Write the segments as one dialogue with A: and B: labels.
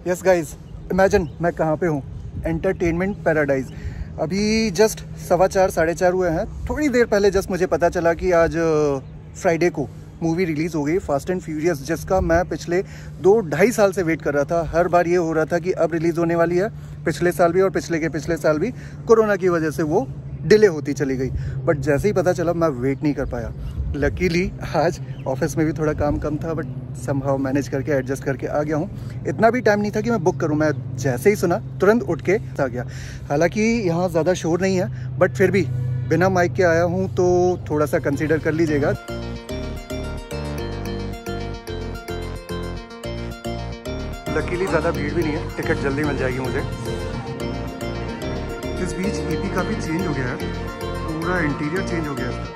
A: Yes guys, imagine मैं कहाँ पे हूँ, एंटरटेनमेंट पैराडाइज। अभी जस्ट 4:15 साढ़े 4 हुए हैं। थोड़ी देर पहले जस्ट मुझे पता चला कि आज फ्राइडे को मूवी रिलीज़ हो गई फास्ट एंड फ्यूरियस, जिसका मैं पिछले 2-2.5 साल से वेट कर रहा था। हर बार ये हो रहा था कि अब रिलीज़ होने वाली है, पिछले साल भी और पिछले के पिछले साल भी कोरोना की वजह से वो डिले होती चली गई। बट जैसे ही पता चला मैं वेट नहीं कर पाया। लकीली आज ऑफिस में भी थोड़ा काम कम था, बट समहाउ मैनेज करके एडजस्ट करके आ गया हूँ। इतना भी टाइम नहीं था कि मैं बुक करूँ, मैं जैसे ही सुना तुरंत उठ के आ गया। हालांकि यहाँ ज़्यादा शोर नहीं है, बट फिर भी बिना माइक के आया हूँ तो थोड़ा सा कंसीडर कर लीजिएगा। लकीली ज़्यादा भीड़ भी नहीं है, टिकट जल्दी मिल जाएगी मुझे। इस बीच ईपी काफ़ी चेंज हो गया है, पूरा इंटीरियर चेंज हो गया है।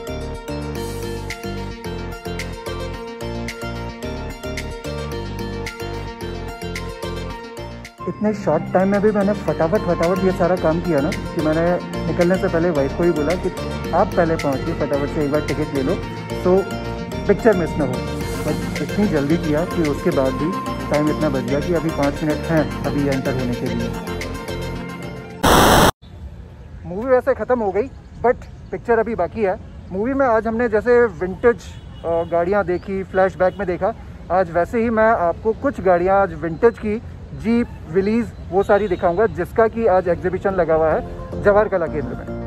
A: इतने शॉर्ट टाइम में भी मैंने फटाफट ये सारा काम किया ना कि मैंने निकलने से पहले वाइफ को ही बोला कि आप पहले पहुंचिए, फटाफट से एक बार टिकट ले लो तो पिक्चर मिस ना हो। बट इतनी जल्दी किया कि उसके बाद भी टाइम इतना बच गया कि अभी 5 मिनट हैं अभी एंटर होने के लिए। मूवी वैसे ख़त्म हो गई, बट पिक्चर अभी बाकी है। मूवी में आज हमने जैसे विंटेज गाड़ियाँ देखी, फ्लैशबैक में देखा, आज वैसे ही मैं आपको कुछ गाड़ियाँ आज विंटेज की जीप, विलीज वो सारी दिखाऊंगा, जिसका कि आज एग्जीबिशन लगा हुआ है जवाहर कला केंद्र में।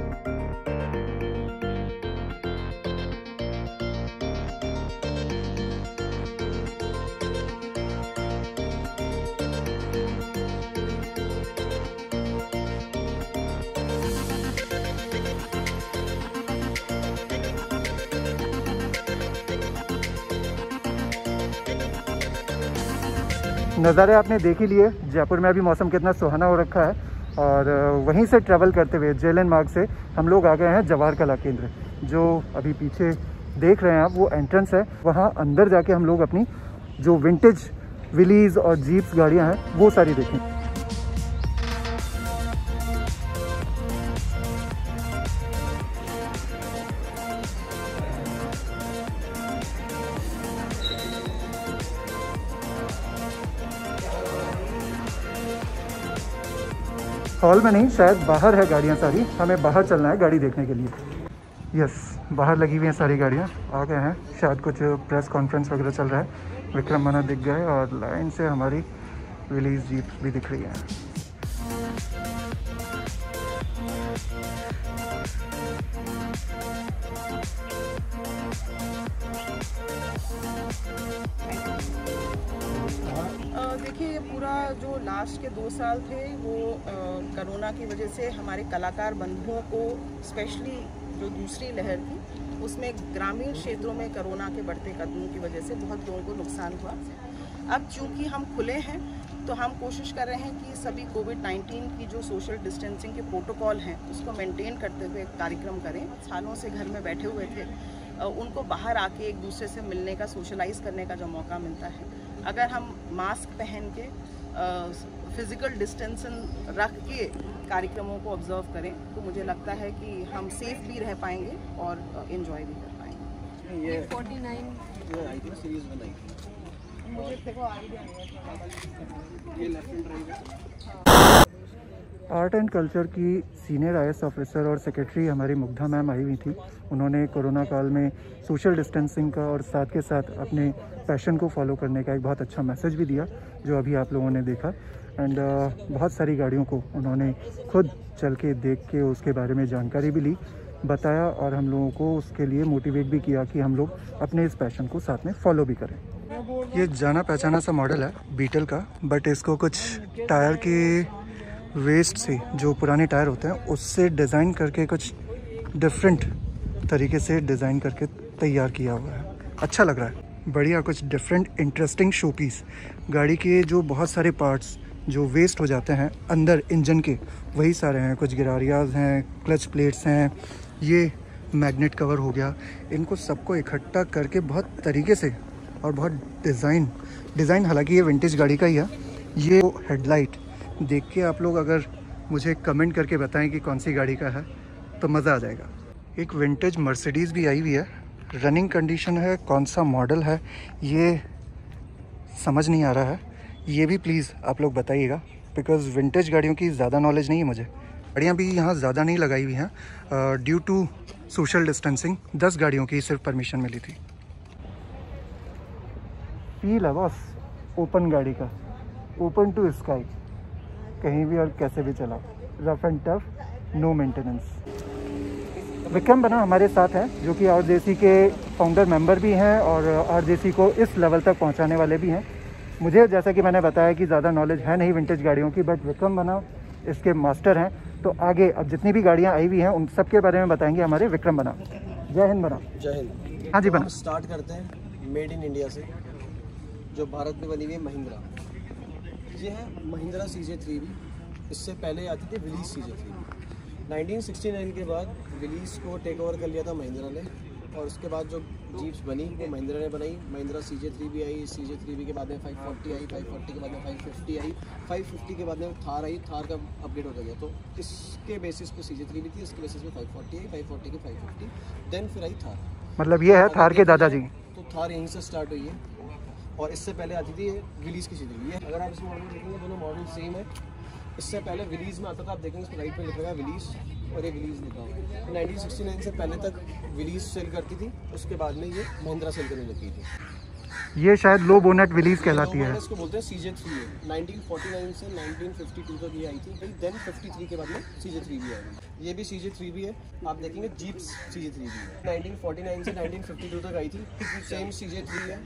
A: नज़ारे आपने देख ही लिए, जयपुर में अभी मौसम कितना सुहाना हो रखा है। और वहीं से ट्रैवल करते हुए जेएलएन मार्ग से हम लोग आ गए हैं जवाहर कला केंद्र। जो अभी पीछे देख रहे हैं आप, वो एंट्रेंस है। वहाँ अंदर जाके हम लोग अपनी जो विंटेज विलीज और जीप्स गाड़ियाँ हैं वो सारी देखें। हॉल में नहीं, शायद बाहर है गाड़ियाँ सारी, हमें बाहर चलना है गाड़ी देखने के लिए। यस, बाहर लगी हुई हैं सारी गाड़ियाँ। आ गए हैं, शायद कुछ प्रेस कॉन्फ्रेंस वगैरह चल रहा है। विक्रम मना दिख गए और लाइन से हमारी विलीज जीप भी दिख रही है।
B: देखिए, पूरा जो लास्ट के 2 साल थे वो कोरोना की वजह से हमारे कलाकार बंधुओं को, स्पेशली जो दूसरी लहर थी उसमें ग्रामीण क्षेत्रों में कोरोना के बढ़ते कदमों की वजह से बहुत लोगों को नुकसान हुआ। अब चूंकि हम खुले हैं तो हम कोशिश कर रहे हैं कि सभी कोविड-19 की जो सोशल डिस्टेंसिंग के प्रोटोकॉल हैं उसको मेंटेन करते हुए कार्यक्रम करें। सालों से घर में बैठे हुए थे, उनको बाहर आके एक दूसरे से मिलने का, सोशलाइज करने का जो मौका मिलता है, अगर हम मास्क पहन के फिज़िकल डिस्टेंसिंग रख के कार्यक्रमों को ऑब्जर्व करें तो मुझे लगता है कि हम सेफ भी रह पाएंगे और एंजॉय भी कर पाएंगे।
C: ये 49 आई थिंक सीरीज में आई,
B: मुझे देखो आइडिया नहीं है।
C: ये left hand drive.
A: Art and culture की सीनियर आईएएस ऑफिसर और सेक्रेटरी हमारी मुग्धा मैम आई हुई थी। उन्होंने कोरोना काल में सोशल डिस्टेंसिंग का और साथ के साथ अपने पैशन को फॉलो करने का एक बहुत अच्छा मैसेज भी दिया, जो अभी आप लोगों ने देखा। एंड बहुत सारी गाड़ियों को उन्होंने खुद चल के देख के उसके बारे में जानकारी भी ली, बताया और हम लोगों को उसके लिए मोटिवेट भी किया कि हम लोग अपने इस पैशन को साथ में फॉलो भी करें। ये जाना पहचाना सा मॉडल है बीटल का, बट इसको कुछ टायर के वेस्ट से, जो पुराने टायर होते हैं उससे डिज़ाइन करके कुछ डिफरेंट तरीके से डिज़ाइन करके तैयार किया हुआ है। अच्छा लग रहा है, बढ़िया, कुछ डिफरेंट इंटरेस्टिंग शो पीस। गाड़ी के जो बहुत सारे पार्ट्स जो वेस्ट हो जाते हैं अंदर इंजन के, वही सारे हैं। कुछ गिरारियाज हैं, क्लच प्लेट्स हैं, ये मैग्नेट कवर हो गया। इनको सबको इकट्ठा करके बहुत तरीके से और बहुत डिज़ाइन हालांकि ये विंटेज गाड़ी का ही है। ये हेडलाइट देख के आप लोग अगर मुझे कमेंट करके बताएं कि कौन सी गाड़ी का है तो मज़ा आ जाएगा। एक विंटेज मर्सिडीज़ भी आई हुई है, रनिंग कंडीशन है। कौन सा मॉडल है ये समझ नहीं आ रहा है। ये भी प्लीज़ आप लोग बताइएगा, बिकॉज़ विंटेज गाड़ियों की ज़्यादा नॉलेज नहीं है मुझे। गाड़ियाँ भी यहाँ ज़्यादा नहीं लगाई हुई हैं, ड्यू टू सोशल डिस्टेंसिंग 10 गाड़ियों की सिर्फ परमिशन मिली थी। फील है बॉस ओपन गाड़ी का, ओपन टू स्काई, कहीं भी और कैसे भी चलाओ, rough and tough, no maintenance. Vikram बना हमारे साथ हैं, जो कि RJC के फाउंडर मेंबर भी हैं और RJC को इस लेवल तक पहुंचाने वाले भी हैं। मुझे जैसा कि मैंने बताया कि ज़्यादा नॉलेज है नहीं विंटेज गाड़ियों की, बट विक्रम बना इसके मास्टर हैं। तो आगे अब जितनी भी गाड़ियां आई हुई हैं उन सब के बारे में बताएंगे हमारे विक्रम बना। जय हिंद बना।
C: जय हिंद।
A: हाँ जी बना।
C: हम स्टार्ट करते हैं मेड इन इंडिया से, जो भारत में बनी हुई है महिंद्रा। ये है महिंद्रा CJ3B। इससे पहले आती थी विलीज CJ3B। 1969 के बाद विलीज को टेक ओवर कर लिया था महिंद्रा ने, और उसके बाद जो जीप्स बनी वो महिंद्रा ने बनाई। महिंद्रा CJ3B आई, CJ3B के बाद में 540 आई, 540 के बाद में 550 आई, 550 के बाद में थार आई, थार का अपडेट होता गया। तो इसके बेसिस पे CJ3B थी, इसके बेसिस पे 540 आई, 540 की 550, देन फिर आई थार।
A: मतलब ये है थार के दादाजी।
C: तो थार यहीं से स्टार्ट हुई है, और इससे पहले आती थी विलीज की CJ3B। अगर आप इस मॉडल में देखेंगे दोनों मॉडल सेम है। इससे पहले विलीज में आता था, आप देखेंगे इसमें राइट में लिखा हुआ विलीज और ये विलीज लिखा हुआ है। 1969 से पहले तक विलीज सेल करती थी, उसके बाद में ये महिंद्रा सेल करने लगी थी।
A: ये शायद लो बोनेट विलीज कहलाती है।
C: इसको बोलते हैं CJ3A। 1949 से 1952 तक ये आई थी, देन 53 के बाद में CJ3B आई। ये भी CJ3B है, आप देखेंगे जीप्स CJ3B है। 1949 से 1952 तक आई थी, सेम CJ3 है।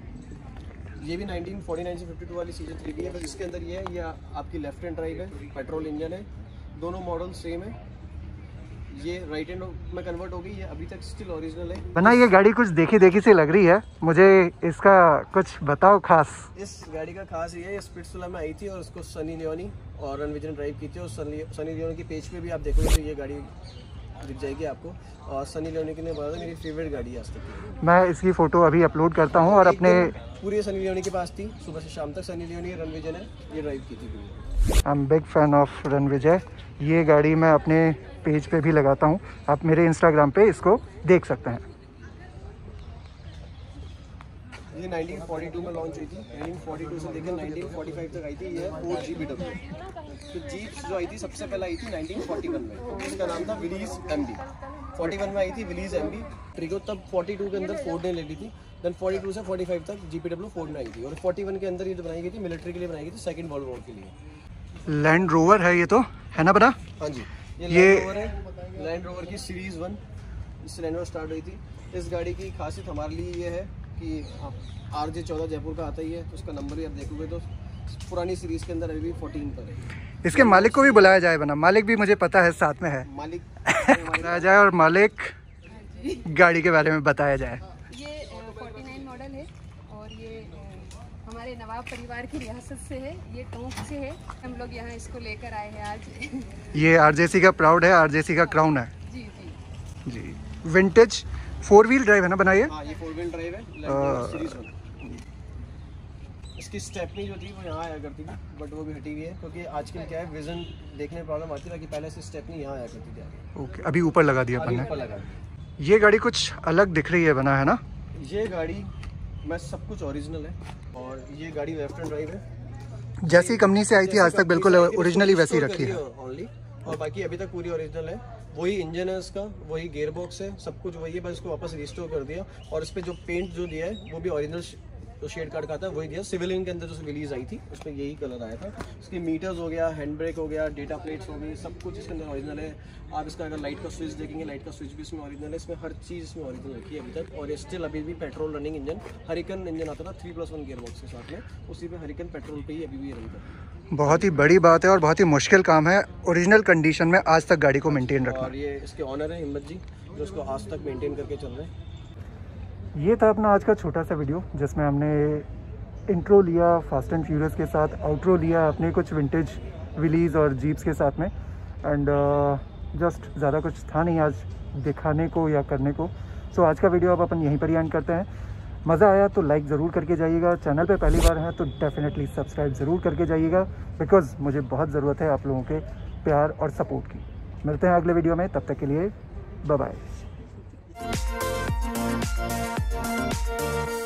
C: ये भी 1949 से 52 वाली CJ3B है, बस इसके अंदर ये है, ये आपकी लेफ्ट हैंड ड्राइव है, पेट्रोल इंजन है, दोनों मॉडल सेम है। ये राइट हैंड में कन्वर्ट हो गई है, अभी तक स्टिल ओरिजिनल है।
A: बना ये गाड़ी कुछ देखी देखी सी लग रही है मुझे, इसका कुछ बताओ खास।
C: इस गाड़ी का खास ये है, स्पिट्सविला में आई थी और उसको सनी लियोनी और रणविजय ने ड्राइव की थी। और सनी लियोनी की पेज पे भी आप देखोगे तो ये गाड़ी दिख जाएगी आपको। और सनी लियोनी ने बोला था मेरी फेवरेट गाड़ी है आज तक की।
A: मैं इसकी फ़ोटो अभी अपलोड करता हूँ और अपने
C: पूरी सनी लियोनी के पास थी, सुबह से शाम तक सनी लियोनी रणविजय ने ये ड्राइव की थी।
A: I am big fan of Ranvijay. ये गाड़ी मैं अपने पेज पे भी लगाता हूँ, आप मेरे इंस्टाग्राम पे इसको देख सकते हैं।
C: ये 1942 में लॉन्च हुई थी। 1942 से लेकर 1945 तक आई थी। ये ओल्ड GBW। तो जीप्स जो आई थी सबसे पहले आई थी 1941 में, इसका नाम था विलीज MB। 41 में आई थी विलीज MB। ट्रिगो तब 42 के अंदर फोर्ड ने ले ली थी, देन 42 से 45 तक GPW फोर्ड में आई थी, और 41 के अंदर ये जो बनाई गई थी मिलिट्री के लिए बनाई गई थी, सेकंड वर्ल्ड वॉर के लिए।
A: लैंड रोवर है ये तो, है ना बना?
C: हाँ जी, ये लैंड रोवर है। लैंड रोवर की सीरीज़ 1 इससे लैंड रोवर स्टार्ट हुई थी। इस गाड़ी की खासियत हमारे लिए ये है कि RJ14 जयपुर का आता ही है, तो उसका नंबर भी आप देखोगे तो पुरानी सीरीज़ के अंदर अभी 14 पर है।
A: इसके मालिक को भी बुलाया जाए बना, मालिक भी मुझे पता है साथ में है,
C: मालिक
A: बुलाया जाए और मालिक गाड़ी के बारे में बताया जाए।
D: ये 49 मॉडल है और ये हमारे नवाब परिवार की रियासत से है, ये टोंक से है। हम लोग यहाँ इसको लेकर आए हैं आज। ये
A: RJC का प्राउड है, RJC का क्राउन है।
D: जी जी
A: जी। विंटेज 4 व्हील ड्राइव है ना बनाइए?
C: हाँ, ये 4 व्हील ड्राइव है, सीरीज 1। इसकी स्टेपनी जो थी वो यहाँ आया करती थी, बट वो भी हटी हुई है क्योंकि आजकल क्या है विजन देखने में प्रॉब्लम आती है, कि पहले से स्टेपनी यहाँ आया करती थी आगे।
A: ओके, अभी ऊपर लगा दिया अपन
C: ऊपर
A: ने।
C: लगा।
A: ये गाड़ी कुछ अलग दिख रही है बना, है ना?
C: ये गाड़ी में सब कुछ ओरिजिनल है, और ये गाड़ी लेफ्ट हैंड ड्राइव है।
A: जैसी कंपनी से आई थी आज तक बिल्कुल ओरिजिनली वैसी रखी है
C: ओनली, और बाकी अभी तक पूरी ओरिजिनल है। वही इंजन है इसका, वही गियर बॉक्स है, सब कुछ वही है, बस इसको वापस रिस्टोर कर दिया। और इस पे जो पेंट जो दिया है वो भी ओरिजिनल जो शेड कार्ड का था वही दिया। सिविलियन के अंदर जो रिलीज आई थी उसमें यही कलर आया था। इसकी मीटर्स हो गया, हैंड ब्रेक हो गया, डेटा प्लेट्स हो गई, सब कुछ इसके अंदर ओरिजिनल है। आप इसका अगर लाइट का स्विच देखेंगे, लाइट का स्विच भी इसमें ओरिजिनल है। इसमें हर चीज़ इसमें ओरिजिनल रखी है अभी तक, और ये स्टिल अभी भी petrol running engine, hurricane engine आता था 3+1 गियर बॉक्स के साथ में, उसी पे हरिकन पेट्रोल पे ही अभी भी रन करता है।
A: बहुत ही बड़ी बात है और बहुत ही मुश्किल काम है ओरिजिनल कंडीशन में आज तक गाड़ी को मेंटेन रखना।
C: और ये इसके ऑनर है हिम्मत जी, जो इसको आज तक मेंटेन करके चल रहे हैं।
A: ये था अपना आज का छोटा सा वीडियो, जिसमें हमने इंट्रो लिया फास्ट एंड फ्यूरियस के साथ, आउट्रो लिया अपने कुछ विंटेज विलीज और जीप्स के साथ में, एंड जस्ट ज़्यादा कुछ था नहीं आज दिखाने को या करने को। सो आज का वीडियो अब अपन यहीं पर ही एंड करते हैं। मज़ा आया तो लाइक ज़रूर करके जाइएगा, चैनल पे पहली बार है तो डेफिनेटली सब्सक्राइब ज़रूर करके जाइएगा, बिकॉज़ मुझे बहुत ज़रूरत है आप लोगों के प्यार और सपोर्ट की। मिलते हैं अगले वीडियो में, तब तक के लिए बाय बाय।